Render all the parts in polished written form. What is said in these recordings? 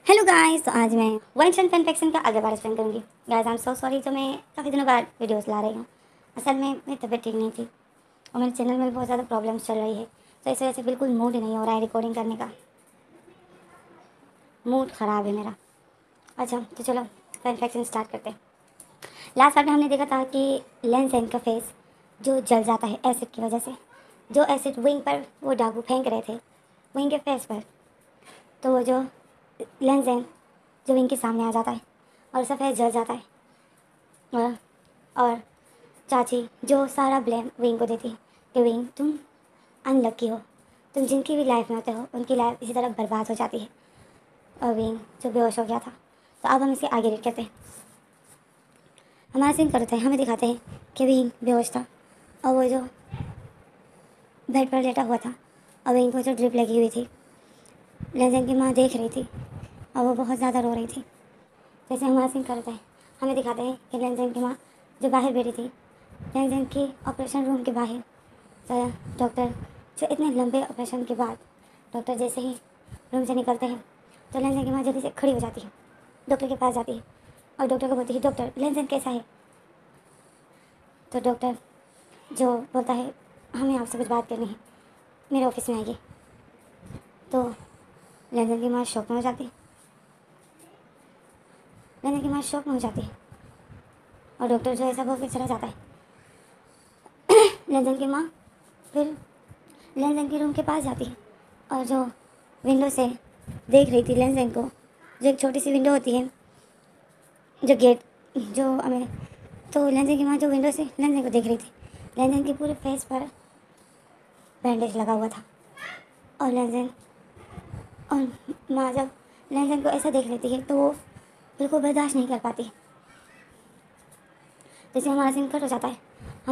Hello guys, तो आज मैं वन फन फैक्शन का अगला बार एक्सप्लेन करूँगी। Guys I am so sorry, जो मैं काफ़ी दिनों बाद वीडियोस ला रही हूँ। असल में मेरी तबीयत ठीक नहीं थी और मेरे चैनल में भी बहुत ज़्यादा प्रॉब्लम्स चल रही है, तो इस वजह से बिल्कुल मूड नहीं हो रहा है रिकॉर्डिंग करने का। मूड ख़राब है मेरा। अच्छा तो चलो फन फैक्शन स्टार्ट करते हैं। लास्ट बार में हमने देखा था कि लेंस एंड का फेस जो जल जाता है एसिड की वजह से। जो एसिड विंग पर वो डाकू फेंक रहे थे विंग के फेस पर, तो वो जो लेंस एंड जो विंग के सामने आ जाता है और उसका फेस जल जाता है। और और चाची जो सारा ब्लेम विंग को देती है कि विंग तुम अनलक्की हो, तुम जिनकी भी लाइफ में होते हो उनकी लाइफ इसी तरह बर्बाद हो जाती है। और विंग जो बेहोश हो गया था। तो अब हम इसे आगे रीड करते हैं। हमारा सीन करते हैं, हमें दिखाते हैं कि विंग बेहोश था और वो जो बेड पर लेटा हुआ था और विंग को जो ड्रिप लगी हुई थी, लेजेंड की माँ देख रही थी और वो बहुत ज़्यादा रो रही थी। जैसे हमारा सीन करता है, हमें दिखाते हैं कि लेजेंड की माँ जो बाहर बैठी थी, लेजेंड की ऑपरेशन रूम के बाहर। तो डॉक्टर जो इतने लंबे ऑपरेशन के बाद डॉक्टर जैसे ही रूम से निकलते हैं, तो लेजेंड की माँ जल्दी से खड़ी हो जाती है, डॉक्टर के पास जाती है और डॉक्टर को बोलती है, डॉक्टर लेजेंड कैसा है। तो डॉक्टर जो बोलता है, हमें आपसे कुछ बात करनी है, मेरे ऑफिस में आइए। तो लेजेंड की माँ शॉक में हो जाती है। लेजेंड की माँ शॉक में हो जाती है और डॉक्टर जो ऐसा बोल के चला जाता है। लेजेंड की माँ फिर लेजेंड के रूम के पास जाती है और जो विंडो से देख रही थी लेजेंड को, जो एक छोटी सी विंडो होती है जो गेट जो हमें, तो लेजेंड की माँ जो विंडो से लेजेंड को देख रही थी, लेजेंड के पूरे फेस पर बैंडेज लगा हुआ था। और लेजेंड और माँ जब लेजेंड को ऐसा देख लेती है तो वो बिल्कुल बर्दाश्त नहीं कर पाती। जैसे हमारा सीन कट हो जाता है,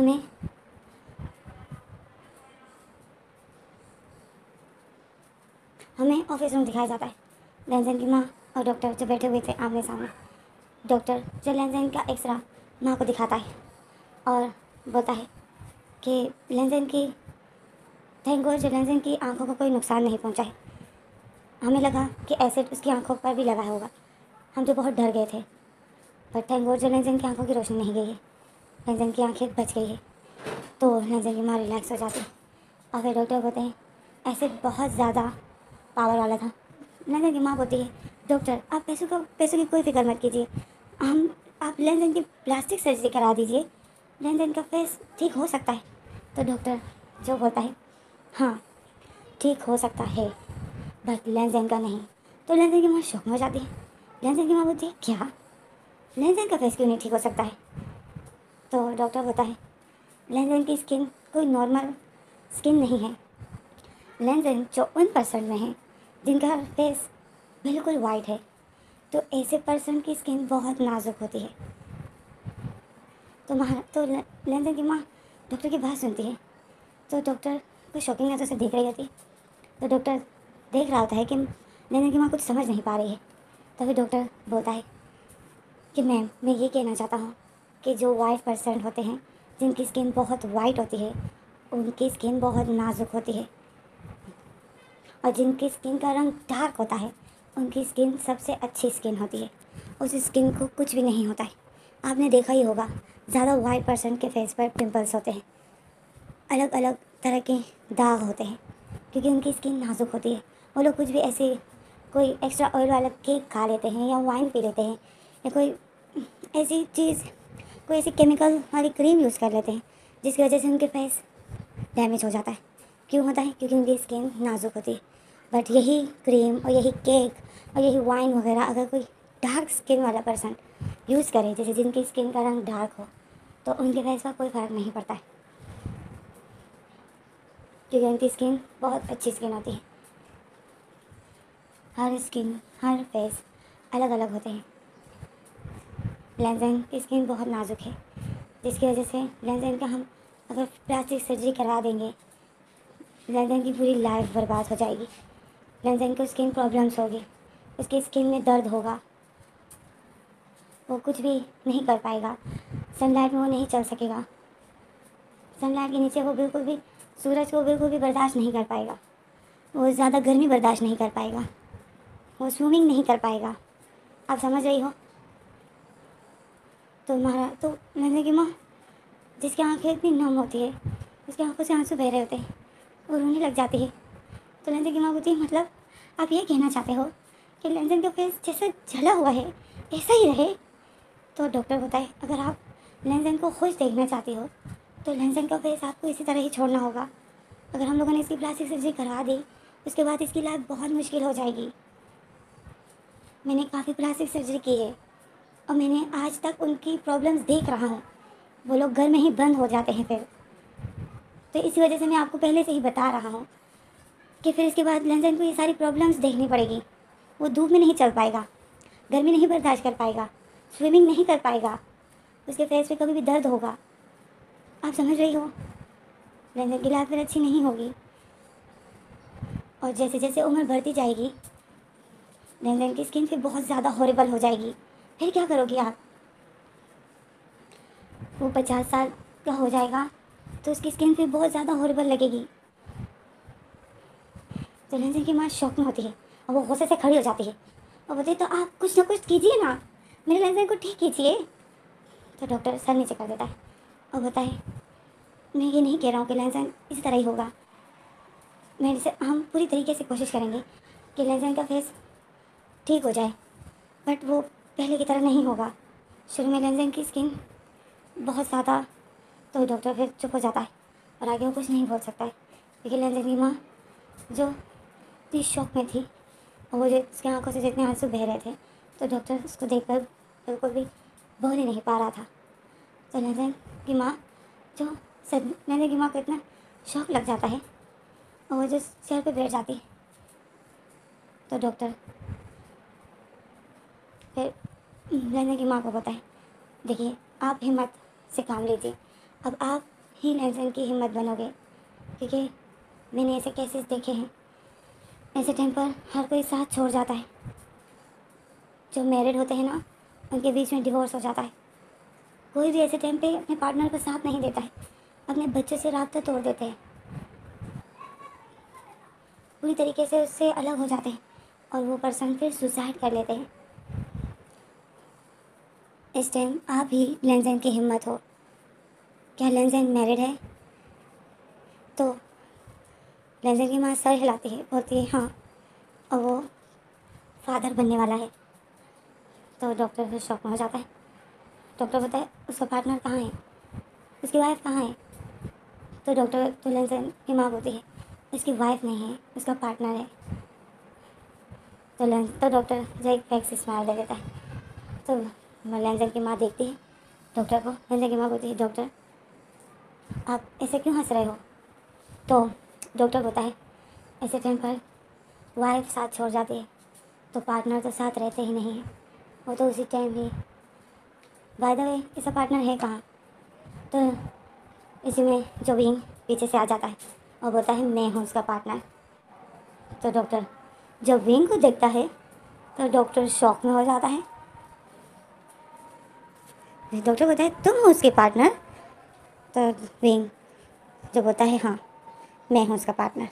हमें ऑफिस रूम दिखाया जाता है। लेजेंड की माँ और डॉक्टर जो बैठे हुए थे आमने सामने। डॉक्टर जो लेजेंड का एक्सरा माँ को दिखाता है और बोलता है कि लेजेंड की थैंक गॉड जो लेजेंड की आंखों को कोई नुकसान नहीं पहुंचा है। हमें लगा कि एसिड उसकी आंखों पर भी लगा होगा, हम तो बहुत डर गए थे, पर थैंक गॉड जो लेजेंड की आंखों की रोशनी नहीं गई है, लेजेंड की आंखें बच गई है। तो लेजेंड की माँ रिलैक्स हो जाती है और फिर डॉक्टर बोलते हैं एसिड बहुत ज़्यादा पावर वाला था। लेजेंड की माँ बोलती है, डॉक्टर आप पैसों की कोई फिक्र मत कीजिए, हम आप लेजेंड की प्लास्टिक सर्जरी करा दीजिए, लेजेंड का फेस ठीक हो सकता है। तो डॉक्टर जो बोलता है, हाँ ठीक हो सकता है बट लेजेंड का नहीं। तो लेजेंड की माँ शौक में हो जाती है। लेजेंड की माँ बोलती है, क्या लेजेंड का फेस क्यों नहीं ठीक हो सकता है। तो डॉक्टर बोलता है, लेजेंड की स्किन कोई नॉर्मल स्किन नहीं है। लेजेंड जो उन पर्सन में है जिनका फेस बिल्कुल वाइट है, तो ऐसे पर्सन की स्किन बहुत नाजुक होती है। तो लेजेंड की माँ डॉक्टर की बात सुनती है। तो डॉक्टर को शॉकिंग नज़र से देख रही होती है। तो डॉक्टर देख रहा होता है कि लेजेंड की माँ कुछ समझ नहीं पा रही है। तो फिर डॉक्टर बोलता है कि मैम मैं ये कहना चाहता हूँ कि जो वाइट पर्सन होते हैं जिनकी स्किन बहुत वाइट होती है, उनकी स्किन बहुत नाजुक होती है, और जिनकी स्किन का रंग डार्क होता है उनकी स्किन सबसे अच्छी स्किन होती है। उस स्किन को कुछ भी नहीं होता है। आपने देखा ही होगा, ज़्यादा वाइट पर्सन के फेस पर पिंपल्स होते हैं, अलग अलग तरह के दाग होते हैं, क्योंकि उनकी स्किन नाजुक होती है। वो लोग कुछ भी ऐसे कोई एक्स्ट्रा ऑयल वाला केक खा लेते हैं या वाइन पी लेते हैं या कोई ऐसी चीज़, कोई ऐसी केमिकल वाली क्रीम यूज़ कर लेते हैं जिसकी वजह से उनके फेस डैमेज हो जाता है। क्यों होता है? क्योंकि उनकी स्किन नाजुक होती है। बट यही क्रीम और यही केक और यही वाइन वगैरह अगर कोई डार्क स्किन वाला पर्सन यूज़ करे, जैसे जिनकी स्किन का रंग डार्क हो, तो उनके फेस पर कोई फ़र्क नहीं पड़ता है, क्योंकि उनकी स्किन बहुत अच्छी स्किन होती है। हर फेस अलग अलग होते हैं। लेजेंड की स्किन बहुत नाजुक है, जिसकी वजह से लेजेंड का हम अगर प्लास्टिक सर्जरी करा देंगे, लेजेंड की पूरी लाइफ बर्बाद हो जाएगी। लेजेंड को स्किन प्रॉब्लम्स होगी, उसकी स्किन में दर्द होगा, वो कुछ भी नहीं कर पाएगा, सनलाइट में वो नहीं चल सकेगा, सनलाइट के नीचे वो बिल्कुल भी, सूरज को बिल्कुल भी बर्दाश्त नहीं कर पाएगा, वो ज़्यादा गर्मी बर्दाश्त नहीं कर पाएगा, वो स्विमिंग नहीं कर पाएगा। आप समझ रही हो? तो लेंसन की माँ, जिसकी आंखें इतनी नम होती है, उसकी आंखों से आंसू बह रहे होते हैं, वो रोने लग जाती है। तो लेंसन की माँ बोलती है, मतलब आप ये कहना चाहते हो कि लेंसन का फेस जैसा जला हुआ है ऐसा ही रहे? तो डॉक्टर बताए, अगर आप लेंसन को खुश देखना चाहती हो तो लेंसन का फेस आपको इसी तरह ही छोड़ना होगा। अगर हम लोगों ने इसकी प्लास्टिक सर्जरी करा दी, उसके बाद इसकी लाइफ बहुत मुश्किल हो जाएगी। मैंने काफ़ी प्लास्टिक सर्जरी की है और मैंने आज तक उनकी प्रॉब्लम्स देख रहा हूँ। वो लोग घर में ही बंद हो जाते हैं फिर। तो इसी वजह से मैं आपको पहले से ही बता रहा हूँ कि फिर इसके बाद लेंसन को ये सारी प्रॉब्लम्स देखनी पड़ेगी। वो धूप में नहीं चल पाएगा, गर्मी नहीं बर्दाश्त कर पाएगा, स्विमिंग नहीं कर पाएगा, उसके फेस पे कभी भी दर्द होगा। आप समझ रही हो? लेंसन की लाइफ फिर अच्छी नहीं होगी। और जैसे जैसे उम्र बढ़ती जाएगी, लेंसन की स्किन फिर बहुत ज़्यादा हॉरिबल हो जाएगी। फिर क्या करोगी आप? वो 50 साल का हो जाएगा तो उसकी स्किन फिर बहुत ज़्यादा हॉरिबल लगेगी। तो लेंसन की माँ शौक में होती है और वो गुस्से से खड़ी हो जाती है और बोलती है, तो आप कुछ ना कुछ कीजिए ना, मेरे लेंसन को ठीक कीजिए। तो डॉक्टर सर नीचे कर देता है और बताए, मैं ये नहीं कह रहा हूँ कि लेंसन इसी तरह ही होगा। हम पूरी तरीके से कोशिश करेंगे कि लेंसन का फेस ठीक हो जाए, बट वो पहले की तरह नहीं होगा। शुरू में लेंसन की स्किन बहुत ज़्यादा, तो डॉक्टर फिर चुप हो जाता है और आगे वो कुछ नहीं बोल सकता है, क्योंकि लेंसन की माँ जो इतनी शौक में थी और वो जो उसकी आंखों से जितने आंसू बह रहे थे, तो डॉक्टर उसको देखकर बिल्कुल भी बोल ही नहीं पा रहा था। तो लेंसन की माँ लेंसन की माँ को इतना शौक लग जाता है और वो जो चेयर पे बैठ जाती है, तो डॉक्टर फिर लेंसन की माँ को बताए, देखिए आप हिम्मत से काम लीजिए, अब आप ही लेंसन की हिम्मत बनोगे, क्योंकि मैंने ऐसे केसेस देखे हैं। ऐसे टाइम पर हर कोई साथ छोड़ जाता है। जो मैरिड होते हैं ना, उनके बीच में डिवोर्स हो जाता है। कोई भी ऐसे टाइम पे अपने पार्टनर का साथ नहीं देता है, अपने बच्चे से राब्ता तोड़ देते हैं, पूरी तरीके से उससे अलग हो जाते हैं और वो पर्सन फिर सुसाइड कर लेते हैं। इस टाइम आप ही लेंसन की हिम्मत हो। क्या लेंसन मैरिड है? तो लेंसन की माँ सर हिलाती है, बोलती है हाँ, और वो फादर बनने वाला है। तो डॉक्टर फिर शॉक में हो जाता है। डॉक्टर बोलता है, उसका पार्टनर कहाँ है, उसकी वाइफ कहाँ है? तो लेंसन की माँ बोलती है, उसकी वाइफ नहीं है, उसका पार्टनर है। तो डॉक्टर जो एक फेक स्माइल दे देता है। तो लेंसन की माँ देखती है डॉक्टर को। लेंसन की माँ बोलती है, डॉक्टर आप ऐसे क्यों हंस रहे हो? तो डॉक्टर बोलता है, ऐसे टाइम पर वाइफ साथ छोड़ जाती है तो पार्टनर तो साथ रहते ही नहीं है, वो तो उसी टाइम ही, बाय द वे इसका पार्टनर है कहाँ? तो इसी में जो विंग पीछे से आ जाता है और बोलता है, मैं हूँ उसका पार्टनर। तो डॉक्टर जब विंग को देखता है तो डॉक्टर शॉक में हो जाता है। डॉक्टर बोलता है, तुम हो उसके पार्टनर? तो विंग जो बोलता है, हाँ मैं हूँ उसका पार्टनर।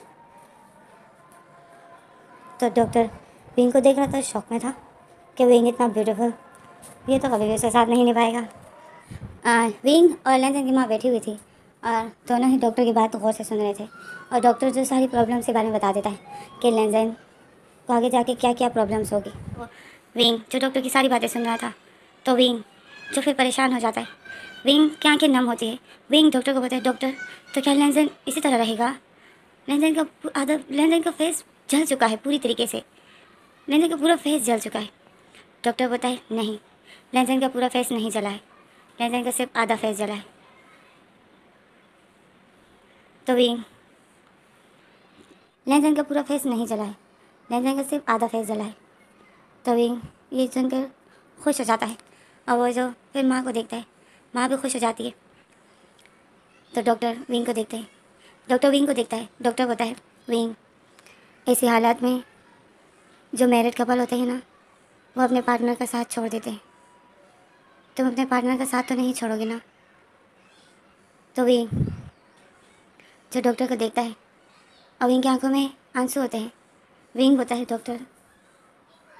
तो डॉक्टर विंग को देख रहा था, शॉक में था कि विंग इतना ब्यूटीफुल, ये तो कभी भी उसके साथ नहीं निभाएगा। विंग और लेंसन की माँ बैठी हुई थी और दोनों ही डॉक्टर की बात गौर से सुन रहे थे। और डॉक्टर जो सारी प्रॉब्लम्स के बारे में बता देता है कि लेंसन को आगे जाके क्या क्या प्रॉब्लम्स होगी। विंग जो डॉक्टर की सारी बातें सुन रहा था, तो विंग जो फिर परेशान हो जाता है, विंग की आंखें नम होती है। विंग डॉक्टर को बोलता है, डॉक्टर तो क्या लेंसन इसी तरह रहेगा? लेंसन का फेस जल चुका है पूरी तरीके से, लेंसन का पूरा फेस जल चुका है। डॉक्टर बोलता है, नहीं, लेंसन का पूरा फेस नहीं जला है, लेंसन का सिर्फ आधा फेस जला है। तो विंग, लेंसन का पूरा फेस नहीं जला है, लेंसन का सिर्फ आधा फेस जला है। तो विंग ये सुनकर खुश हो जाता है और वो जो फिर माँ को देखता है, माँ भी खुश हो जाती है। तो डॉक्टर विंग को देखते हैं, डॉक्टर विंग को देखता है। डॉक्टर बोलता है, विंग ऐसी हालात में जो मैरिड कपल होते हैं ना, वो अपने पार्टनर का साथ छोड़ देते हैं। तुम अपने पार्टनर का साथ तो नहीं छोड़ोगे ना? तो विंग जो डॉक्टर को देखता है और विंग की आंखों में आंसू होते हैं। विंग बोलता है, डॉक्टर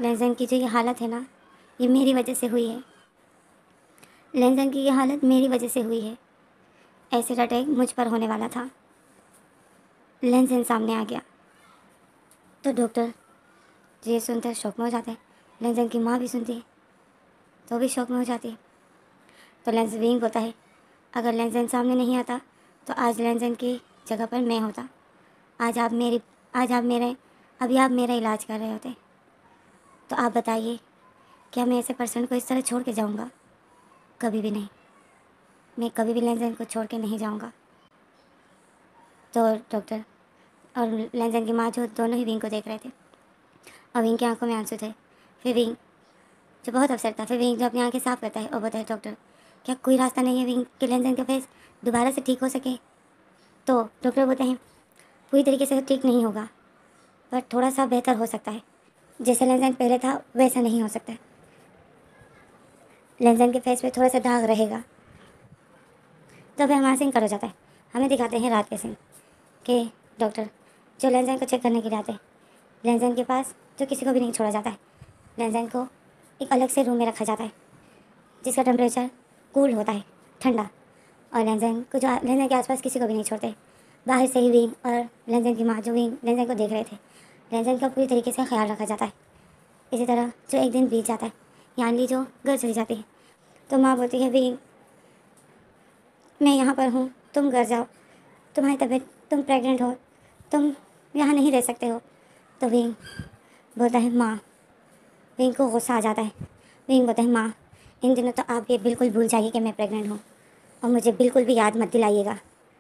लेंसन की जो ये हालत है ना, ये मेरी वजह से हुई है। लेंसन की ये हालत मेरी वजह से हुई है। एसिड अटैक मुझ पर होने वाला था, लेंसन सामने आ गया। तो डॉक्टर ये सुनकर शौक में हो जाते हैं। लेंसन की माँ भी सुनती है तो भी शौक में हो जाती है। तो लेंसन विंग बोलता है, अगर लेंसन सामने नहीं आता तो आज लेंसन की जगह पर मैं होता। आज आप मेरे अभी आप मेरा इलाज कर रहे होते। तो आप बताइए, क्या मैं ऐसे पर्सन को इस तरह छोड़ के जाऊंगा? कभी भी नहीं। मैं कभी भी लेंसन को छोड़ के नहीं जाऊंगा। तो डॉक्टर और लेंसन की माँ जो दोनों ही विंग को देख रहे थे और विंग की आंखों में आंसू थे। फिर विंग जो बहुत अफसर था, फिर विंग जो अपनी आंखें साफ करता है और बोलता है, डॉक्टर क्या कोई रास्ता नहीं है विंग के लेंसन का फेस दोबारा से ठीक हो सके? तो डॉक्टर बोलते हैं, पूरी तरीके से ठीक नहीं होगा पर थोड़ा सा बेहतर हो सकता है। जैसे लेंसन पहले था वैसा नहीं हो सकता है। लेंसन के फेस पे थोड़ा सा दाग रहेगा। तो फिर हमारा सीन कर हो जाता है। हमें दिखाते हैं रात के सीन कि डॉक्टर जो लेंसन को चेक करने के लिए आते हैं, लेंसन के पास जो किसी को भी नहीं छोड़ा जाता है। लेंसन को एक अलग से रूम में रखा जाता है जिसका टेम्परेचर कूल होता है, ठंडा। और लेंसन को जो लेंसन के आसपास किसी को भी नहीं छोड़ते। बाहर से ही विंग और लेंसन की माँ जो विंग लेंसन को देख रहे थे, लेंसन का पूरी तरीके से ख्याल रखा जाता है। इसी तरह जो एक दिन बीत जाता है, यानी जो घर चली जाती है, तो माँ बोलती है, विंग मैं यहाँ पर हूँ, तुम घर जाओ, तुम्हारी तबीयत, तुम प्रेग्नेंट हो, तुम यहाँ नहीं रह सकते हो। तो विंग बोलता है, माँ। विंग को गुस्सा आ जाता है। विंग बोलता है, माँ इन दिनों तो आप ये बिल्कुल भूल जाइए कि मैं प्रेग्नेंट हूँ और मुझे बिल्कुल भी याद मत दिलाइएगा।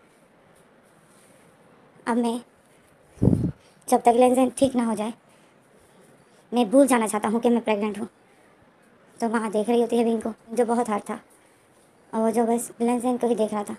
अब मैं जब तक लेंसन ठीक ना हो जाए मैं भूल जाना चाहता हूँ कि मैं प्रेग्नेंट हूँ। तो माँ देख रही होती है विंग को, जो बहुत हार्ड था, और वो जो बस लेंसन को ही देख रहा था।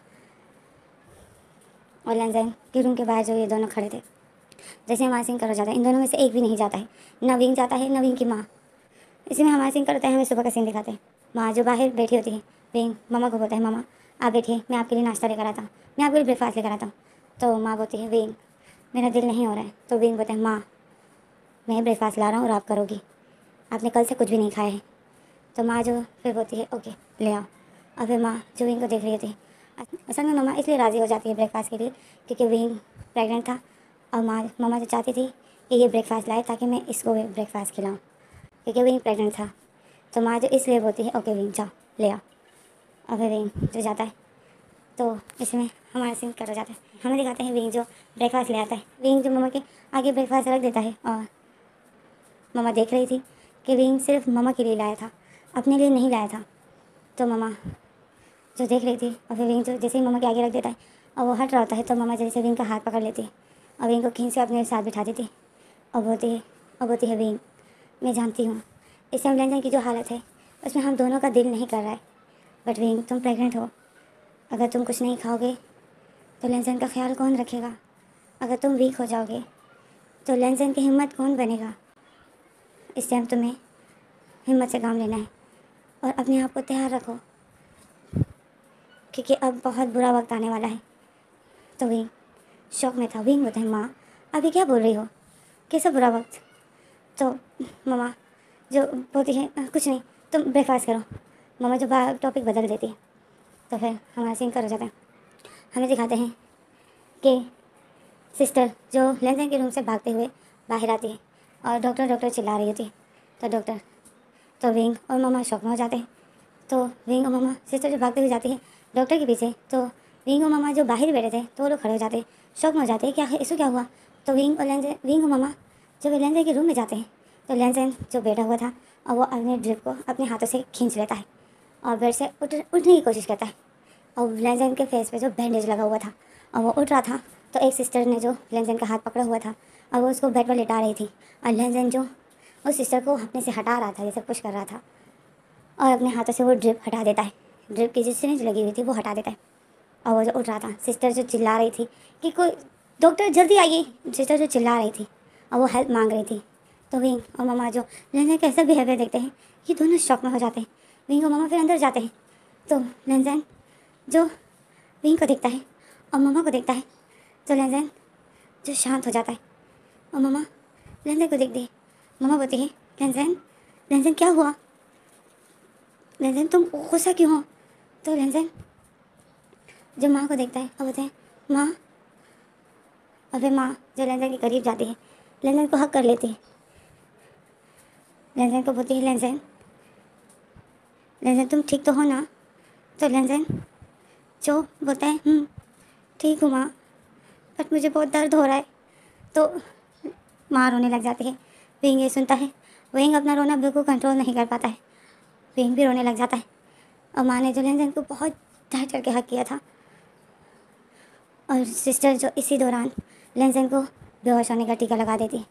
और लेंसन के रूम के बाहर जो ये दोनों खड़े थे, जैसे हमारा सिंह कर हो जाता है, इन दोनों में से एक भी नहीं जाता है। न विंग जाता है, न विंग की माँ। इसी में हमारा सीन करता है, हमें सुबह का सीन दिखाते हैं। माँ जो बाहर बैठी होती है, विंग मामा को बोलता है, मामा आप बैठिए, मैं आपके लिए नाश्ता लेकर आता हूँ, मैं आपके लिए ब्रेकफास्ट लेकर आता हूँ। तो माँ बोलती है, विंग मेरा दिल नहीं हो रहा है। तो विंग बोलता है, माँ मैं ब्रेकफास्ट ला रहा हूँ और आप करोगी, आपने कल से कुछ भी नहीं खाया है। तो माँ जो फिर बोलती है, ओके ले आओ। और फिर माँ जो विंग को देख रही होती है, असल में मामा इसलिए राज़ी हो जाती है ब्रेकफास्ट के लिए क्योंकि विंग प्रेग्नेंट था और मामा जो चाहती थी कि ये ब्रेकफास्ट लाए ताकि मैं इसको भी ब्रेकफास्ट खिलाऊँ, क्योंकि विंग प्रेग्नेंट था। तो माँ जो इसलिए बोलती है, ओके विंग जाओ ले आओ। और फिर विंग जो जाता है, तो इसमें हमारा सीन कट हो जाता है। हमें दिखाते हैं विंग जो ब्रेकफास्ट ले आता है। विंग जो मामा के आगे ब्रेकफास्ट रख देता है और मामा देख रही थी कि विंग सिर्फ मामा के लिए लाया था, अपने लिए नहीं लाया था। तो मामा जो देख रही थी, और फिर विंग जो जैसे ही मामा के आगे रख देता है और वो हट रहा होता है, तो मामा जैसे विंग का हाथ पकड़ लेती है और विंग को खींच से अपने साथ बिठा देती और बोलती है, विंग मैं जानती हूँ इस टाइम लेंसन की जो हालत है उसमें हम दोनों का दिल नहीं कर रहा है, बट विंग तुम प्रेग्नेंट हो, अगर तुम कुछ नहीं खाओगे तो लेंसन का ख्याल कौन रखेगा? अगर तुम वीक हो जाओगे तो लेंसन की हिम्मत कौन बनेगा? इस टाइम तुम्हें हिम्मत से काम लेना है और अपने आप को तैयार रखो क्योंकि अब बहुत बुरा वक्त आने वाला है। तो विंग शौक में था। विंग बोलता है, माँ अभी क्या बोल रही हो, कैसा बुरा वक्त? तो मामा जो बोलती है, कुछ नहीं तुम ब्रेकफास्ट करो। मामा जो टॉपिक बदल देती है। तो फिर हमारा सीन कर हो जाता है। हमें दिखाते हैं कि सिस्टर जो लेंसन के रूम से भागते हुए बाहर आती है और डॉक्टर डॉक्टर चिल्ला रही होती है। तो विंग और मामा शौक में हो जाते हैं। तो विंग और मामा सिस्टर जो भागते हुए जाती है डॉक्टर के पीछे, तो विंग और मामा जो बाहर बैठे थे तो वो लोग खड़े हो जाते हैं, शौक में हो जाते हैं, क्या है इसको क्या हुआ? तो विंग और मामा जब लेंसन के रूम में जाते हैं तो लेंसन जो बैठा हुआ था और वो अपने ड्रिप को अपने हाथों से खींच लेता है और बेड से उठने की कोशिश करता है। और लेंसन के फेस पे जो बैंडेज लगा हुआ था और वो उठ रहा था, तो एक सिस्टर ने जो लेंसन का हाथ पकड़ा हुआ था और वो उसको बेड पर लेटा रही थी और लेंसन जो उस सिस्टर को अपने से हटा रहा था, जैसे पुश कर रहा था, और अपने हाथों से वो ड्रिप हटा देता है। ड्रिप की जो सिरिंज लगी हुई थी वो हटा देता है और वो जो उठ रहा था, सिस्टर जो चिल्ला रही थी कि कोई डॉक्टर जल्दी आइए, सिस्टर जो चिल्ला रही थी और वो हेल्प मांग रही थी। तो विंग और मामा जो लेंसन का ऐसा बिहेवियर देखते हैं, ये दोनों शॉक में हो जाते हैं। विंग और मामा फिर अंदर जाते हैं। तो लेंसन जो विंग को देखता है और मामा को देखता है, तो लेंसन जो शांत हो जाता है और मामा लेंसन को देखती है। मामा बोलती है, लेंजन, लेंजन क्या हुआ? लेंजन तुम गुस्सा क्यों हो? तो लेंजन जब माँ को देखता है और बोलते हैं माँ, और फिर माँ जो लेंजन के करीब जाती है, लेंजन को हक कर लेती है। लेंजन को बोलती है लेंजन, लेंजन तुम ठीक तो हो ना? तो लेंजन जो बोलता है ठीक हूँ माँ, बट मुझे बहुत दर्द हो रहा है। तो माँ रोने लग जाती है। विंग ये सुनता है। विंग अपना रोना बिल्कुल कंट्रोल नहीं कर पाता है। विंग भी रोने लग जाता है। और माँ ने जो लेंजन को बहुत ढाई चढ़ के हक किया था, और सिस्टर जो इसी दौरान लेंजन को बेहोश होने का टीका लगा देती है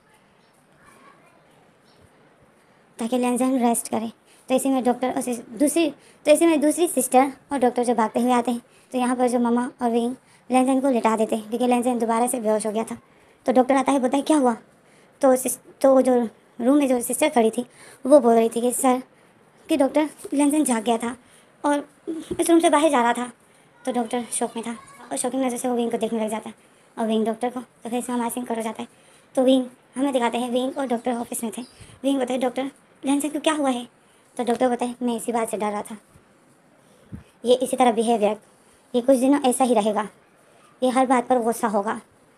ताकि लेंजन रेस्ट करे। तो इसी में डॉक्टर और दूसरी सिस्टर और डॉक्टर जो भागते हुए आते हैं। तो यहाँ पर जो मम्मा और विंग लेंजन को लिटा देते हैं क्योंकि लेंजन दोबारा से बेहोश हो गया था। तो डॉक्टर आता है, बोलता है क्या हुआ? तो जो रूम में जो सिस्टर खड़ी थी वो बोल रही थी कि सर कि डॉक्टर लेंजन जाग गया था और इस रूम से बाहर जा रहा था। तो डॉक्टर शौक में था और शौकिंग नज़र से वो विंग को देखने लग जाता है और विंग डॉक्टर को। तो फिर इसमें हमारा सीन कट हो जाता है। तो विंग हमें दिखाते हैं विंग और डॉक्टर ऑफिस में थे। विंग बताए डॉक्टर लेंजन को क्या हुआ है? तो डॉक्टर बताए मैं इसी बात से डर रहा था, ये इसी तरह बिहेवियर ये कुछ दिनों ऐसा ही रहेगा, ये हर बात पर गुस्सा होगा।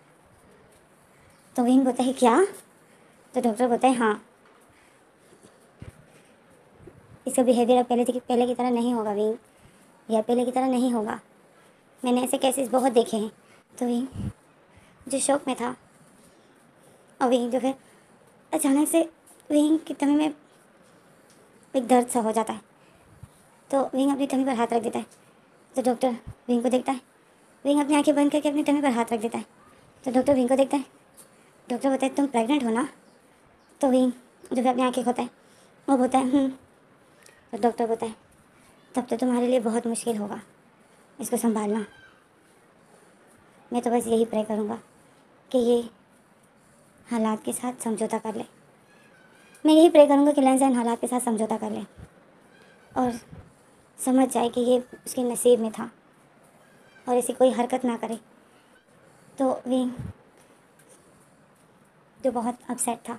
तो विंग बोलता है क्या? तो डॉक्टर बोलता है हाँ, इसका बिहेवियर अब पहले की तरह नहीं होगा विंग, या पहले की तरह नहीं होगा। मैंने ऐसे केसेस बहुत देखे हैं। तो विंग जो शौक में था और विंग जो फिर अचानक से विंग की टमी में एक दर्द सा हो जाता है। तो विंग अपनी टमी पर हाथ रख देता है। तो डॉक्टर विंग को देखता है। विंग अपनी आंखें बंद करके अपनी टमी पर हाथ रख देता है। तो डॉक्टर विंग को देखता है। डॉक्टर बोलता है तुम प्रेग्नेंट हो ना? तो विंग जो फिर अपनी आंखें खोता है वो बोलता है तो डॉक्टर बोलता है तब तो तुम्हारे लिए बहुत मुश्किल होगा इसको संभालना। मैं तो बस यही प्रे करूँगा कि ये हालात के साथ समझौता कर ले। मैं यही प्रे करूँगा कि लेंजन हालात के साथ समझौता कर ले और समझ जाए कि ये उसके नसीब में था और ऐसी कोई हरकत ना करे। तो विंग जो बहुत अपसेट था।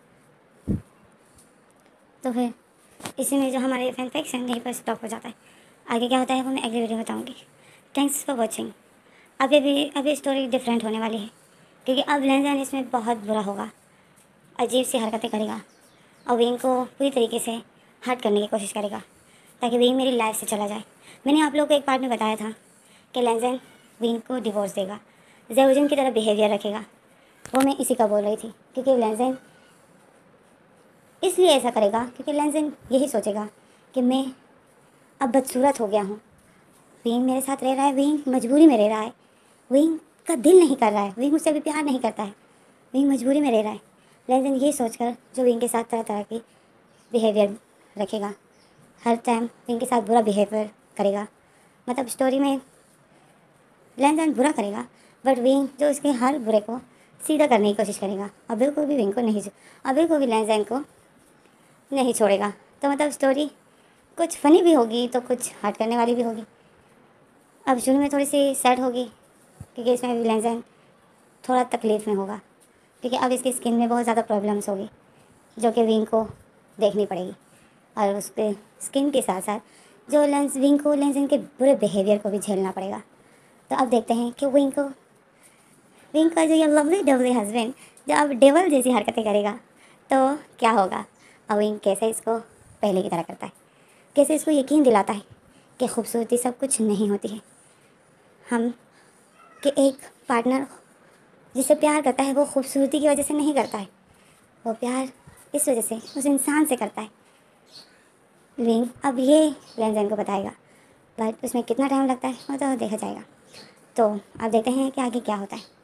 तो फिर इसी में जो हमारे फैन फैक्शन यहीं पर स्टॉप हो जाता है। आगे क्या होता है वो मैं अगली वीडियो में बताऊँगी। Thanks for watching. अभी स्टोरी डिफरेंट होने वाली है क्योंकि अब लेंजन इसमें बहुत बुरा होगा, अजीब सी हरकतें करेगा और विंग को पूरी तरीके से हर्ट करने की कोशिश करेगा ताकि विंग मेरी लाइफ से चला जाए। मैंने आप लोग को एक पार्ट में बताया था कि लेंजन विंग को डिवोर्स देगा, जेवुजन की तरह बिहेवियर रखेगा। वो मैं इसी का बोल रही थी क्योंकि लेंजन इसलिए ऐसा करेगा क्योंकि लेंजन यही सोचेगा कि मैं अब बदसूरत हो गया हूँ। विंग मेरे साथ रह रहा है, विंग मजबूरी में रह रहा है, विंग का दिल नहीं कर रहा है, विंग मुझसे अभी प्यार नहीं करता है, विंग मजबूरी में रह रहा है। लेंजन यही सोचकर जो विंग के साथ तरह तरह की बिहेवियर रखेगा, हर टाइम विंग के साथ बुरा बिहेवियर करेगा। मतलब स्टोरी में लेंजन बुरा करेगा बट विंग जो इसके हर बुरे को सीधा करने की कोशिश करेगा और बिल्कुल भी विंग को नहीं और बिल्कुल भी लेंजन को नहीं छोड़ेगा। तो मतलब स्टोरी कुछ फ़नी भी होगी तो कुछ हर्ट करने वाली भी होगी। अब शुरू में थोड़ी सी सैड होगी क्योंकि इसमें भी लेंजन थोड़ा तकलीफ़ में होगा क्योंकि अब इसकी स्किन में बहुत ज़्यादा प्रॉब्लम्स होगी जो कि विंग को देखनी पड़ेगी और उसके स्किन के साथ साथ जो विंग को लेंजन के बुरे बिहेवियर को भी झेलना पड़ेगा। तो अब देखते हैं कि विंग का जो ये लवली डवली हस्बैंड जो अब डेवल जैसी हरकतें करेगा तो क्या होगा और विंग कैसे इसको पहले की तरह करता है, कैसे इसको यकीन दिलाता है कि खूबसूरती सब कुछ नहीं होती है। हम कि एक पार्टनर जिससे प्यार करता है वो खूबसूरती की वजह से नहीं करता है, वो प्यार इस वजह से उस इंसान से करता है। विंग अब ये लेंजन को बताएगा बट उसमें कितना टाइम लगता है वो तो देखा जाएगा। तो अब देखते हैं कि आगे क्या होता है।